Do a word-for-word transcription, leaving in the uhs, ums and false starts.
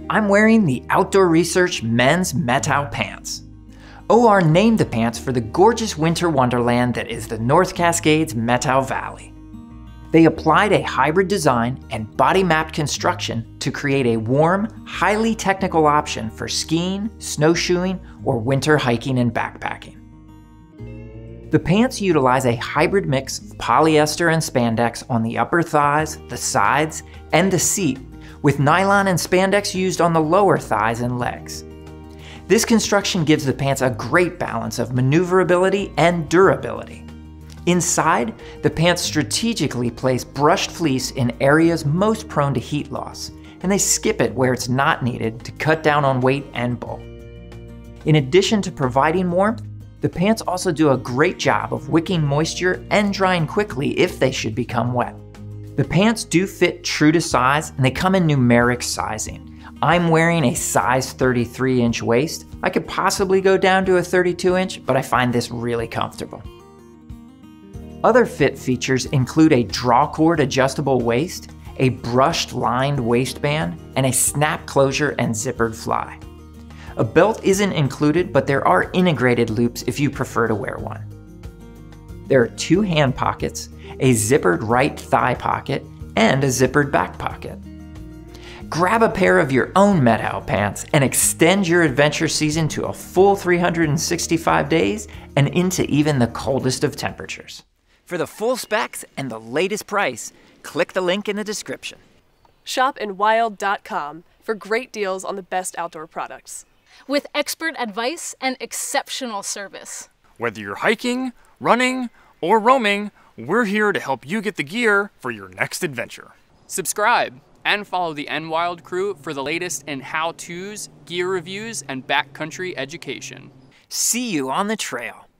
I'm wearing the Outdoor Research men's Metao pants. O R named the pants for the gorgeous winter wonderland that is the North Cascades Metao Valley. They applied a hybrid design and body-mapped construction to create a warm, highly technical option for skiing, snowshoeing, or winter hiking and backpacking. The pants utilize a hybrid mix of polyester and spandex on the upper thighs, the sides, and the seat, with nylon and spandex used on the lower thighs and legs. This construction gives the pants a great balance of maneuverability and durability. Inside, the pants strategically place brushed fleece in areas most prone to heat loss, and they skip it where it's not needed to cut down on weight and bulk. In addition to providing warmth, the pants also do a great job of wicking moisture and drying quickly if they should become wet. The pants do fit true to size, and they come in numeric sizing. I'm wearing a size thirty-three inch waist. I could possibly go down to a thirty-two inch, but I find this really comfortable. Other fit features include a drawcord adjustable waist, a brushed lined waistband, and a snap closure and zippered fly. A belt isn't included, but there are integrated loops if you prefer to wear one. There are two hand pockets, a zippered right thigh pocket, and a zippered back pocket. Grab a pair of your own Metao pants and extend your adventure season to a full three hundred sixty-five days and into even the coldest of temperatures. For the full specs and the latest price, click the link in the description. Shop in wild dot com for great deals on the best outdoor products. With expert advice and exceptional service. Whether you're hiking, running, or roaming, we're here to help you get the gear for your next adventure. Subscribe and follow the N Wild crew for the latest in how-tos, gear reviews, and backcountry education. See you on the trail.